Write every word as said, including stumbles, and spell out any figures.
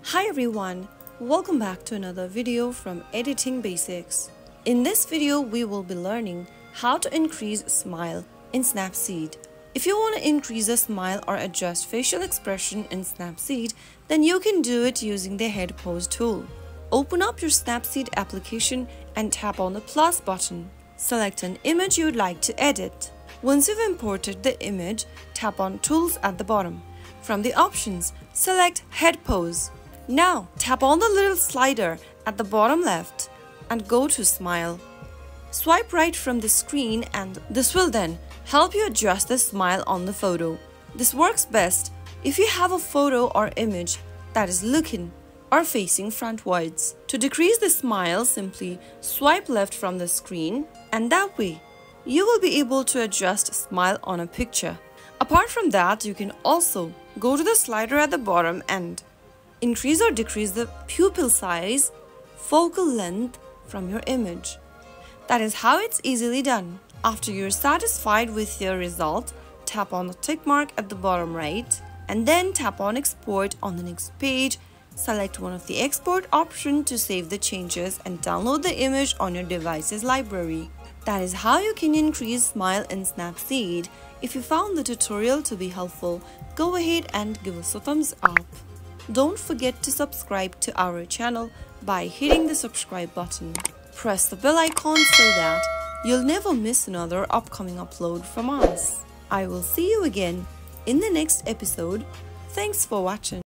Hi everyone, welcome back to another video from Editing Basics. In this video, we will be learning how to increase smile in Snapseed. If you want to increase a smile or adjust facial expression in Snapseed, then you can do it using the head pose tool. Open up your Snapseed application and tap on the plus button. Select an image you would like to edit. Once you've imported the image, tap on Tools at the bottom. From the options, select Head Pose. Now, tap on the little slider at the bottom left and go to Smile. Swipe right from the screen and this will then help you adjust the smile on the photo. This works best if you have a photo or image that is looking or facing frontwards. To decrease the smile, simply swipe left from the screen and that way you will be able to adjust smile on a picture. Apart from that, you can also go to the slider at the bottom and increase or decrease the pupil size, focal length from your image. That is how it's easily done. After you're satisfied with your result, tap on the tick mark at the bottom right and then tap on Export on the next page. Select one of the export options to save the changes and download the image on your device's library. That is how you can increase smile in Snapseed. If you found the tutorial to be helpful, go ahead and give us a thumbs up. Don't forget to subscribe to our channel by hitting the subscribe button. Press the bell icon so that you'll never miss another upcoming upload from us. I will see you again in the next episode. Thanks for watching.